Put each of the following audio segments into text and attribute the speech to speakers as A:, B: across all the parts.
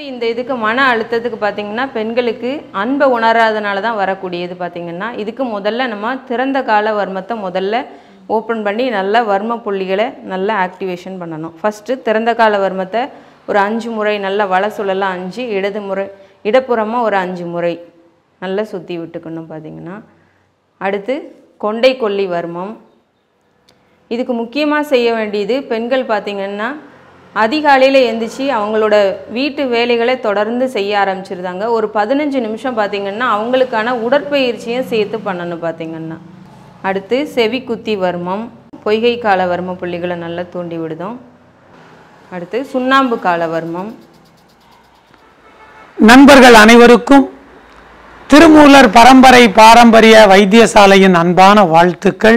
A: இந்த இதுக்கு மன அழுத்தத்துக்கு பார்த்தீங்கன்னா பெண்களுக்கு அன்பை உணராதனால தான் வரக்கூடியது பார்த்தீங்கன்னா இதுக்கு முதல்ல நம்ம திறந்த கால வர்மத்தை முதல்ல ஓப்பன் பண்ணி நல்லா வர்ம புள்ளிகளை நல்லா ஆக்டிவேஷன் பண்ணணும். ஃபஸ்ட்டு திறந்த கால வர்மத்தை ஒரு 5 முறை நல்லா வல சுழலாம் 5 இடப்புறமாக ஒரு 5 முறை நல்லா சுற்றி விட்டுக்கணும் பார்த்தீங்கன்னா. அடுத்து கொண்டை கொல்லி வர்மம். இதுக்கு முக்கியமாக செய்ய வேண்டியது பெண்கள் பார்த்திங்கன்னா அதிகாலையில் எழுந்திரிச்சு அவங்களோட வீட்டு வேலைகளை தொடர்ந்து செய்ய ஆரம்பிச்சிருந்தாங்க. ஒரு 15 நிமிஷம் பார்த்திங்கன்னா அவங்களுக்கான உடற்பயிற்சியும் சேர்த்து பண்ணணும் பார்த்திங்கன்னா. அடுத்து செவி குத்தி வர்மம், பொய்கை கால வர்ம புள்ளிகளை நல்லா தூண்டி விடுதோம். அடுத்து சுண்ணாம்பு கால வர்மம்.
B: நண்பர்கள் அனைவருக்கும் திருமூலர் பரம்பரை பாரம்பரிய வைத்தியசாலையின் அன்பான வாழ்த்துக்கள்.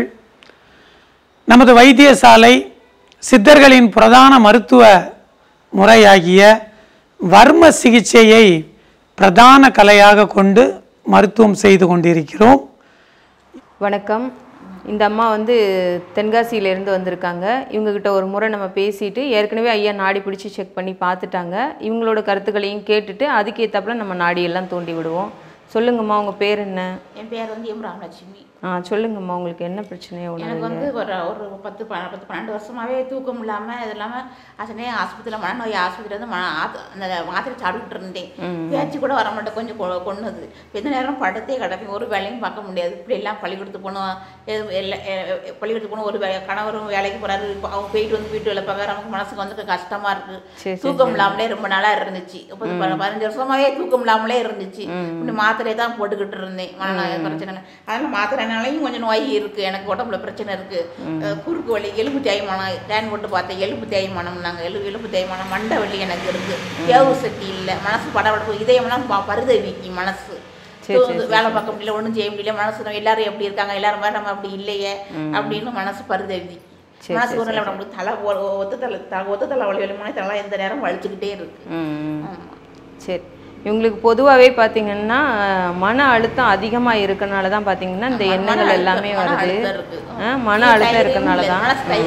B: நமது வைத்தியசாலை சித்தர்களின் பிரதான மருத்துவ முறையாகிய வர்ம சிகிச்சையை பிரதான கலையாக கொண்டு மருத்துவம் செய்து கொண்டிருக்கிறோம்.
A: வணக்கம். இந்த அம்மா தென்காசியிலேருந்து வந்திருக்காங்க. இவங்ககிட்ட ஒரு முறை நம்ம பேசிட்டு ஏற்கனவே ஐயா நாடி பிடிச்சி செக் பண்ணி பார்த்துட்டாங்க. இவங்களோட கருத்துக்களையும் கேட்டுட்டு அதுக்கேற்றப்பல நம்ம நாடியெல்லாம் தூண்டி விடுவோம். சொல்லுங்கம்மா, உங்கள் பேர் என்ன?
C: என் பேர் எம் ராமலட்சுமி.
A: சொல்லுங்கம்மா, உங்களுக்கு என்ன பிரச்சனையோ?
C: எனக்கு ஒரு 10-12 வருஷமாகவே தூக்கம் இல்லாமல் இது இல்லாமல் ஆசனே ஆஸ்பத்திரியில் மனநோய் ஆஸ்பத்திரியில் அந்த மாத்திரை சாப்பிட்டுட்டு இருந்தேன். பேச்சு கூட வர மாட்டேன், கொஞ்சம் கொன்னுது. எந்த நேரம் படுத்தே கிடப்பேன், ஒரு வேலையும் பார்க்க முடியாது. இப்படி எல்லாம் பள்ளிக்கூடத்துக்கு போகணும், பள்ளிக்கூடத்துக்கு போகணும். ஒரு கணவரும் வேலைக்கு போகிறாரு, அவங்க போயிட்டு வீட்டு வேலை பார்க்க நமக்கு மனசுக்கு கஷ்டமாக இருக்குது. தூக்கம் இல்லாமலே ரொம்ப நாளாக இருந்துச்சு. 15 வருஷமாகவே தூக்கம் இல்லாமலே இருந்துச்சு. இப்படி மாத்திரையை தான் போட்டுக்கிட்டு இருந்தேன். மனநோய் பிரச்சனை அதனால மாத்திரைனாலையும் கொஞ்சம் நோய் இருக்குது. எனக்கு உடம்புல பிரச்சனை இருக்குது. குறுக்கு வலி, எலும்பு தேய்மானம். டேன் போட்டு பார்த்தேன், எலும்பு தேய்மானம். நாங்கள் எலும்பு தேய்மானம், மண்டை வலி எனக்கு இருக்குது. ஏவு சக்தி இல்லை, மனசு படபடப்பு, இதயம்லாம் பரிதவிக்கு மனசு வேலை பார்க்க முடியல, ஒன்றும் செய்ய முடியல. மனசு எல்லாரும் எப்படி இருக்காங்க, எல்லாரும் மாதிரி நம்ம அப்படி இல்லையே அப்படின்னு மனசு பரிதவி. மனசு ஒரு நிலை நம்மளுக்கு ஒத்த தலை வலி வலிமான தலை எந்த நேரம் வலிச்சுக்கிட்டே இருக்கு.
A: சரி, இவங்களுக்கு பொதுவாகவே பார்த்தீங்கன்னா மன அழுத்தம் அதிகமாக இருக்கனால தான் பார்த்தீங்கன்னா இந்த எண்ணங்கள் எல்லாமே வருது. மன அழுத்தம் இருக்கனால தான்.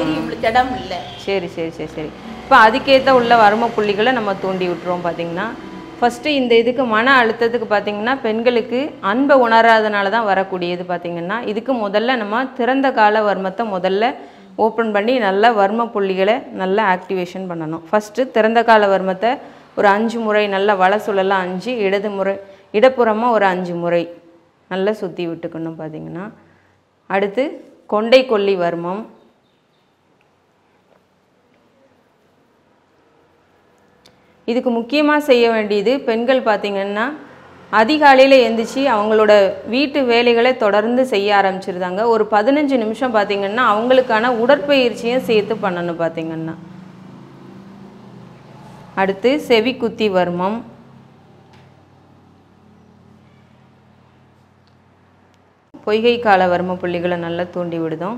A: சரி சரி சரி சரி இப்போ அதுக்கேற்ற உள்ள வர்ம புள்ளிகளை நம்ம தூண்டி விட்டுருவோம். பார்த்தீங்கன்னா ஃபஸ்ட்டு இந்த இதுக்கு மன அழுத்தத்துக்கு பார்த்தீங்கன்னா பெண்களுக்கு அன்பை உணராதனால தான் வரக்கூடியது. பார்த்தீங்கன்னா இதுக்கு முதல்ல நம்ம திறந்த கால வர்மத்தை முதல்ல ஓப்பன் பண்ணி நல்லா வர்ம புள்ளிகளை நல்லா ஆக்டிவேஷன் பண்ணணும். ஃபஸ்ட்டு திறந்த கால வர்மத்தை ஒரு 5 முறை நல்லா வல சுழலாம் 5 இடப்புறமாக ஒரு 5 முறை நல்லா சுற்றி விட்டுக்கணும். பார்த்தீங்கன்னா அடுத்து கொண்டை கொல்லி வர்மம். இதுக்கு முக்கியமாக செய்ய வேண்டியது பெண்கள் பார்த்திங்கன்னா அதிகாலையில் எழுந்திரிச்சு அவங்களோட வீட்டு வேலைகளை தொடர்ந்து செய்ய ஆரம்பிச்சிருந்தாங்க. ஒரு 15 நிமிஷம் பார்த்திங்கன்னா அவங்களுக்கான உடற்பயிற்சியும் சேர்த்து பண்ணணும். பார்த்திங்கன்னா அடுத்து செவி குத்தி வர்மம். பொய்கை கால வர்ம புள்ளிகளை நல்லா தூண்டி விடுதோம்.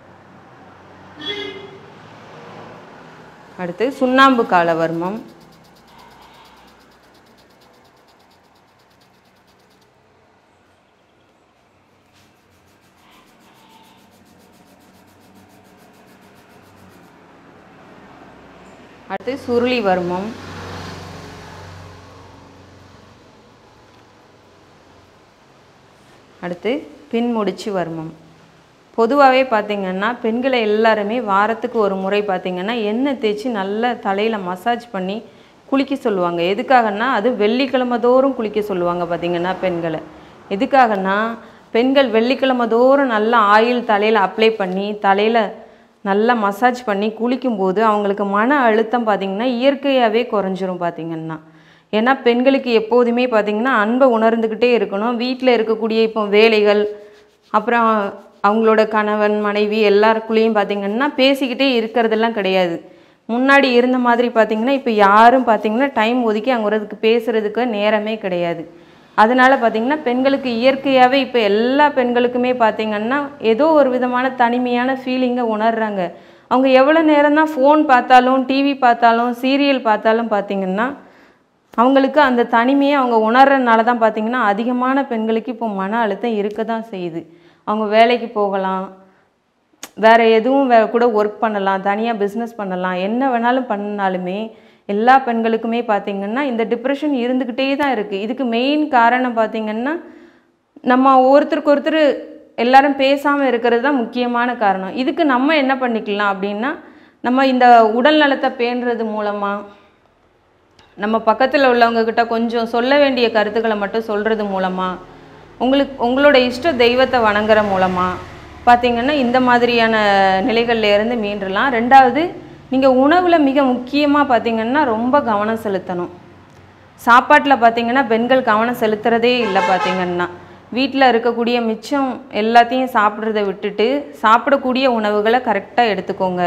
A: அடுத்து சுண்ணாம்பு கால வர்மம். அடுத்து சுருளி வர்மம். அடுத்து பின்முடிச்சு வர்மம். பொதுவாகவே பார்த்திங்கன்னா பெண்களை எல்லாருமே வாரத்துக்கு ஒரு முறை பார்த்திங்கன்னா எண்ணெய் தேய்ச்சி நல்லா தலையில் மசாஜ் பண்ணி குளிக்க சொல்லுவாங்க. எதுக்காகனா அது வெள்ளிக்கிழமை தோறும் குளிக்க சொல்லுவாங்க. பார்த்திங்கன்னா பெண்களை எதுக்காகனா பெண்கள் வெள்ளிக்கிழமை தோறும் நல்லா ஆயில் தலையில் அப்ளை பண்ணி தலையில் நல்லா மசாஜ் பண்ணி குளிக்கும்போது அவங்களுக்கு மன அழுத்தம் பார்த்திங்கன்னா இயற்கையாகவே குறைஞ்சிரும். பார்த்திங்கன்னா ஏன்னா பெண்களுக்கு எப்போதுமே பார்த்திங்கன்னா அன்பை உணர்ந்துக்கிட்டே இருக்கணும். வீட்டில் இருக்கக்கூடிய இப்போ வேலைகள் அப்புறம் அவங்களோட கணவன் மனைவி எல்லாருக்குள்ளேயும் பார்த்திங்கன்னா பேசிக்கிட்டே இருக்கிறதெல்லாம் கிடையாது. முன்னாடி இருந்த மாதிரி பார்த்திங்கன்னா இப்போ யாரும் பார்த்திங்கன்னா டைம் ஒதுக்கி அங்கே பேசுகிறதுக்கு நேரமே கிடையாது. அதனால் பார்த்திங்கன்னா பெண்களுக்கு இயற்கையாகவே இப்போ எல்லா பெண்களுக்குமே பார்த்திங்கன்னா ஏதோ ஒரு விதமான தனிமையான ஃபீலிங்கை உணர்றாங்க. அவங்க எவ்வளோ நேரம் தான் ஃபோன் பார்த்தாலும் டிவி பார்த்தாலும் சீரியல் பார்த்தாலும் பார்த்திங்கன்னா அவங்களுக்கு அந்த தனிமையை அவங்க உணர்றதுனால தான் பார்த்திங்கன்னா அதிகமான பெண்களுக்கு இப்போ மன அழுத்தம் இருக்க தான் செய்யுது. அவங்க வேலைக்கு போகலாம், வேறு எதுவும் கூட ஒர்க் பண்ணலாம், தனியாக பிஸ்னஸ் பண்ணலாம், என்ன வேணாலும் பண்ணாலுமே எல்லா பெண்களுக்குமே பார்த்திங்கன்னா இந்த டிப்ரெஷன் இருந்துக்கிட்டே தான் இருக்குது. இதுக்கு மெயின் காரணம் பார்த்திங்கன்னா நம்ம ஒருத்தருக்கு ஒருத்தர் எல்லாரும் பேசாமல் இருக்கிறது தான் முக்கியமான காரணம். இதுக்கு நம்ம என்ன பண்ணிக்கலாம் அப்படின்னா, நம்ம இந்த உடல் நலத்தை பேணுறது மூலமாக, நம்ம பக்கத்தில் உள்ளவங்கக்கிட்ட கொஞ்சம் சொல்ல வேண்டிய கருத்துக்களை மட்டும் சொல்கிறது மூலமாக, உங்களோட இஷ்ட தெய்வத்தை வணங்குற மூலமாக பார்த்திங்கன்னா இந்த மாதிரியான நிலைகளில் இருந்து மீண்டலாம். ரெண்டாவது, நீங்கள் உணவில் மிக முக்கியமாக பார்த்திங்கன்னா ரொம்ப கவனம் செலுத்தணும். சாப்பாட்டில் பார்த்திங்கன்னா பெண்கள் கவனம் செலுத்துகிறதே இல்லை. பார்த்திங்கன்னா வீட்டில் இருக்கக்கூடிய மிச்சம் எல்லாத்தையும் சாப்பிட்றத விட்டுட்டு சாப்பிடக்கூடிய உணவுகளை கரெக்டாக எடுத்துக்கோங்க.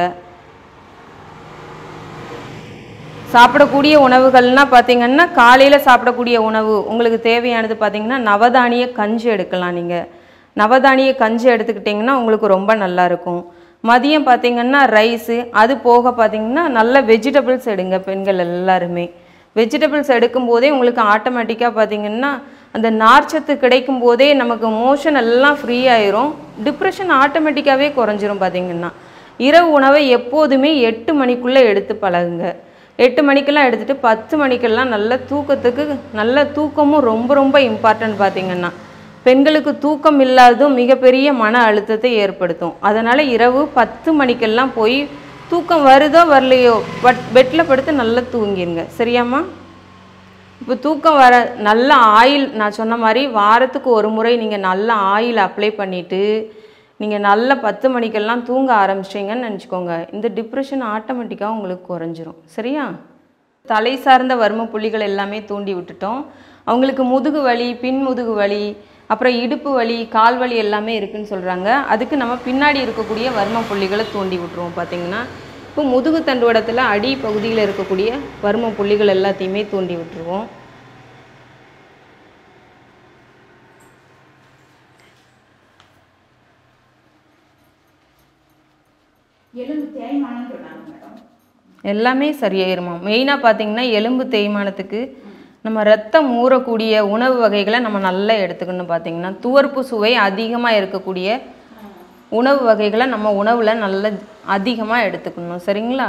A: சாப்பிடக்கூடிய உணவுகள்னால் பார்த்திங்கன்னா காலையில் சாப்பிடக்கூடிய உணவு உங்களுக்கு தேவையானது பார்த்திங்கன்னா நவதானிய கஞ்சி எடுக்கலாம். நீங்கள் நவதானிய கஞ்சி எடுத்துக்கிட்டிங்கன்னா உங்களுக்கு ரொம்ப நல்லாயிருக்கும். மதியம் பார்த்திங்கன்னா ரைஸு, அது போக பார்த்திங்கன்னா நல்ல வெஜிடபிள்ஸ் எடுங்க. பெண்கள் எல்லாருமே வெஜிடபிள்ஸ் எடுக்கும்போதே உங்களுக்கு ஆட்டோமேட்டிக்காக பார்த்திங்கன்னா அந்த நார்ச்சத்து கிடைக்கும் போதே நமக்கு மோஷன் எல்லாம் ஃப்ரீ ஆயிரும். டிப்ரெஷன் ஆட்டோமேட்டிக்காகவே குறைஞ்சிரும். பார்த்திங்கன்னா இரவு உணவை எப்போதுமே 8 மணிக்குள்ளே எடுத்து பழகுங்க. 8 மணிக்கெல்லாம் எடுத்துகிட்டு 10 மணிக்கெல்லாம் நல்ல தூக்கத்துக்கு, நல்ல தூக்கமும் ரொம்ப ரொம்ப இம்பார்ட்டன்ட். பார்த்திங்கன்னா பெண்களுக்கு தூக்கம் இல்லாததும் மிகப்பெரிய மன அழுத்தத்தை ஏற்படுத்தும். அதனால் இரவு 10 மணிக்கெல்லாம் போய் தூக்கம் வருதோ வரலையோ பெட்டில் படுத்து நல்லா தூங்கிடுங்க. சரியாம்மா? இப்போ தூக்கம் வர நல்ல ஆயில், நான் சொன்ன மாதிரி வாரத்துக்கு ஒரு முறை நீங்கள் நல்ல ஆயில் அப்ளை பண்ணிவிட்டு நீங்கள் நல்ல 10 மணிக்கெல்லாம் தூங்க ஆரம்பிச்சிட்டிங்கன்னு நினச்சிக்கோங்க, இந்த டிப்ரெஷன் ஆட்டோமேட்டிக்காக உங்களுக்கு குறைஞ்சிரும். சரியா? தலை சார்ந்த வர்ம புள்ளிகள் எல்லாமே தூண்டி விட்டுட்டோம். அவங்களுக்கு முதுகு வலி, பின் முதுகு வலி, அப்புறம் இடுப்பு வலி, கால் வலி எல்லாமே இருக்குதுன்னு சொல்கிறாங்க. அதுக்கு நம்ம பின்னாடி இருக்கக்கூடிய வர்ம புள்ளிகளை தூண்டி விட்டுருவோம். பார்த்திங்கன்னா இப்போ முதுகு தண்டுவடத்தில் அடி பகுதியில் இருக்கக்கூடிய வர்ம புள்ளிகள் எல்லாத்தையுமே தூண்டி விட்டுருவோம். எல்லாமே சரியாயிருமா? மெயினாக பார்த்திங்கன்னா எலும்பு தேய்மானத்துக்கு நம்ம ரத்தம் ஊறக்கூடிய உணவு வகைகளை நம்ம நல்லா எடுத்துக்கணும். பார்த்திங்கன்னா துவர்ப்பு சுவை அதிகமாக இருக்கக்கூடிய உணவு வகைகளை நம்ம உணவில் நல்ல அதிகமாக எடுத்துக்கணும். சரிங்களா?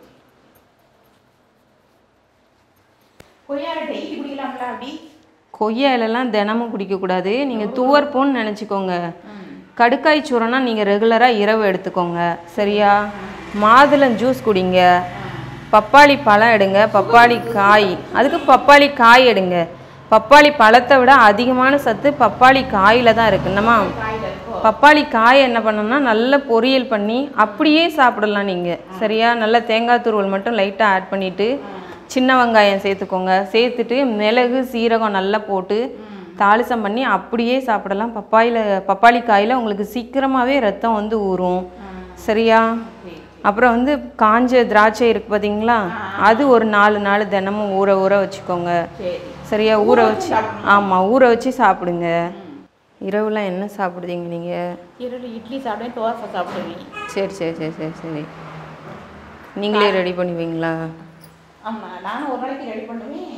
A: கொய்யா இலைலாம் தினமும் குடிக்கக்கூடாது. நீங்கள் துவர்ப்புன்னு நினச்சிக்கோங்க. கடுக்காய் சூரணா நீங்கள் ரெகுலராக இரவு எடுத்துக்கோங்க. சரியா? மாதுளம் ஜூஸ் குடிங்க. பப்பாளி பழம் எடுங்க. பப்பாளி காய், அதுக்கு பப்பாளி காய் எடுங்க. பப்பாளி பழத்தை விட அதிகமான சத்து பப்பாளி காயில் தான் இருக்குது. என்னம்மா? பப்பாளி காயை என்ன பண்ணணும்னா நல்ல பொரியல் பண்ணி அப்படியே சாப்பிடலாம் நீங்கள். சரியா? நல்ல தேங்காய் துருவல் மட்டும் லைட்டாக ஆட் பண்ணிவிட்டு சின்ன வெங்காயம் சேர்த்துக்கோங்க. சேர்த்துட்டு மிளகு சீரகம் நல்லா போட்டு தாளிசம் பண்ணி அப்படியே சாப்பிடலாம். பப்பாளி காயில் உங்களுக்கு சீக்கிரமாகவே ரத்தம் வந்து ஊறும். சரியா? அப்புறம் வந்து காஞ்ச திராட்சை இருக்குது பார்த்தீங்களா, அது ஒரு 4 நாள் தினமும் ஊற வச்சுக்கோங்க. சரியா? ஊற வச்சு, ஆமாம், ஊற வச்சு சாப்பிடுங்க. இரவுலாம் என்ன சாப்பிடுதீங்க நீங்கள்?
C: இரவு இட்லி சாப்பிடுவேன், தோசை சாப்பிடுவேன்.
A: சரி சரி சரி சரி சரி நீங்களே ரெடி பண்ணுவீங்களா?
C: ஆமாம், நானும் ஒரு நாளைக்கு ரெடி பண்ணுவேன்.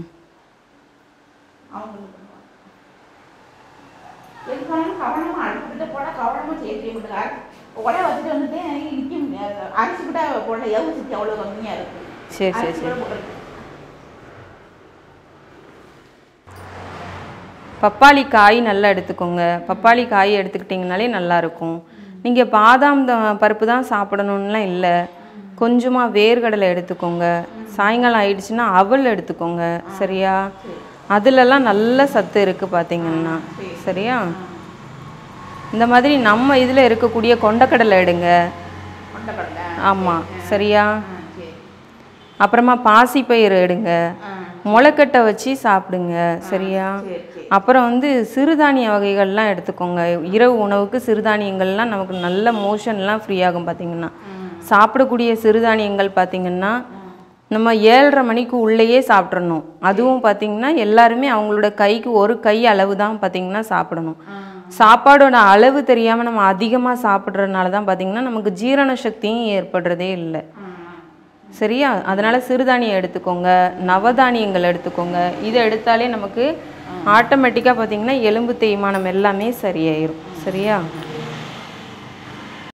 C: அவங்க எதுக்கான கவனமாக அடுப்புக்கிட்ட போனால் கவனமாக சேர்த்து விட்டுருக்காரு. உடனே வச்சுட்டு வந்துட்டு நிற்க முடியாது. அரிசி கூட போட எவ்வளோ அவ்வளோ கம்மியாக இருக்குது.
A: சரி சரி சரி பப்பாளி காய் நல்லா எடுத்துக்கோங்க. பப்பாளி காய் எடுத்துக்கிட்டிங்கனாலே நல்லாயிருக்கும். நீங்கள் பாதாம் பருப்பு தான் சாப்பிடணுன்னுலாம் இல்லை. கொஞ்சமாக வேர்க்கடலை எடுத்துக்கோங்க. சாயங்காலம் ஆயிடுச்சுன்னா அவல் எடுத்துக்கோங்க. சரியா? அதிலெல்லாம் நல்ல சத்து இருக்குது பார்த்திங்கன்னா. சரியா? இந்த மாதிரி நம்ம இதில் இருக்கக்கூடிய கொண்டக்கடலை எடுங்க. ஆமாம். சரியா? அப்புறமா பாசிப்பயிறு எடுங்க. முளைக்கட்டை வச்சு சாப்பிடுங்க. சரியா? அப்புறம் வந்து சிறுதானிய வகைகள்லாம் எடுத்துக்கோங்க. இரவு உணவுக்கு சிறுதானியங்கள்லாம் நமக்கு நல்ல மோஷன்லாம் ஃப்ரீ ஆகும். பார்த்திங்கன்னா சாப்பிடக்கூடிய சிறுதானியங்கள் பார்த்திங்கன்னா நம்ம 7:30 மணிக்கு உள்ளேயே சாப்பிட்றணும். அதுவும் பார்த்திங்கன்னா எல்லாருமே அவங்களோட கைக்கு ஒரு கை அளவு தான் பார்த்திங்கன்னா சாப்பிடணும். சாப்பாடோட அளவு தெரியாமல் நம்ம அதிகமாக சாப்பிட்றதுனால தான் பார்த்திங்கன்னா நமக்கு ஜீரண சக்தியும் ஏற்படுறதே இல்லை. சரியா? அதனால் சிறுதானியம் எடுத்துக்கோங்க, நவதானியங்கள் எடுத்துக்கோங்க. இதை எடுத்தாலே நமக்கு ஆட்டோமேட்டிக்காக பார்த்திங்கன்னா எலும்பு தேய்மானம் எல்லாமே சரியாயிரும். சரியா?